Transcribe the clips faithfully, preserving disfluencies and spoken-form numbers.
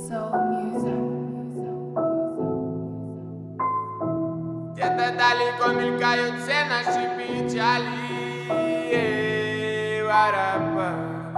Где-то далеко мелькают все наши печали. Варапа,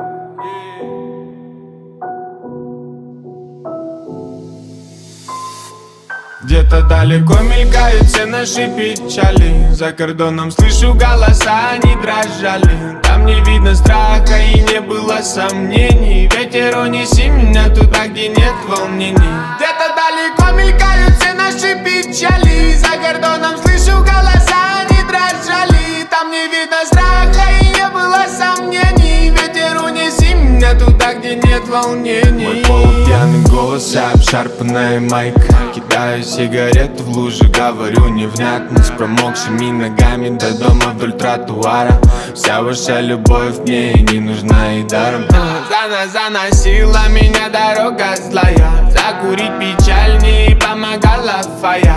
где-то далеко мелькают все наши печали. За кордоном слышу голоса, они дрожали. Там не видно страха и не было сомнений. Ветер, унеси меня туда, где нет волнений. Где-то далеко мелькают все наши печали. За кордоном слышу голоса, они дрожали. Там не видно страха и не было сомнений. Ветер, унеси меня туда, где нет волнений. Мой полупьяный голос, обшарпанная майка. Кидаю сигарету в лужу, говорю невнятно. С промокшими ногами до дома вдоль тротуара. Вся ваша любовь мне не нужна и даром. Зана заносила меня дорога злая. Закурить печаль не помогала фая.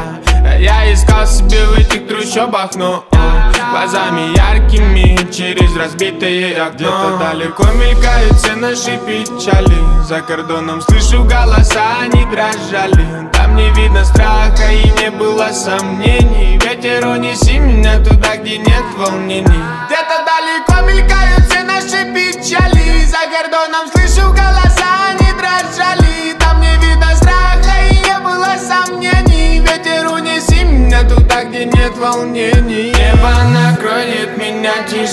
Я искал себе в этих трущобах, но глазами яркими через разбитое окно. Где-то далеко мелькают все наши печали. За кордоном слышу голоса, они дрожали. Там не видно страха и не было сомнений. Ветер, унеси меня туда, где нет волнений. Где-то далеко мелькают все наши печали. За кордоном слышу голоса, они дрожали. Там не видно страха и не было сомнений. Ветер, унеси меня туда, где нет волнений. Небо накроет меня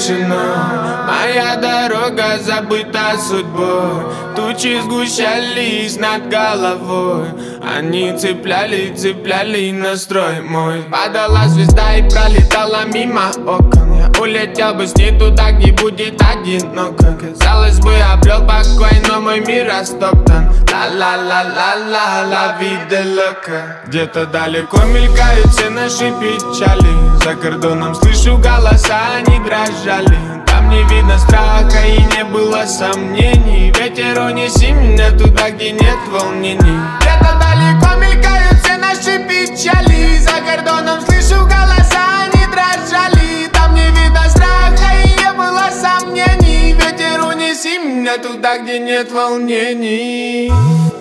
тишина. Моя дорога забыта судьбой. Тучи сгущались над головой. Они цепляли, цепляли настрой мой. Падала звезда и пролетала мимо окон. Я улетел бы с ней туда, где будет одиноко. Казалось бы, обрел покой, но мой мир растоптан. Ла-ла-ла-ла-ла, ла вида лока. Где-то далеко мелькают все наши печали. За кордоном слышу голоса, они дрожали. Там не видно страха и не было сомнений. Ветер, унеси меня туда, где нет волнений. Где-то далеко мелькают все наши печали. За кордоном слышу голоса, они дрожали. Там не видно страха и не было сомнений. Ветер, унеси меня туда, где нет волнений.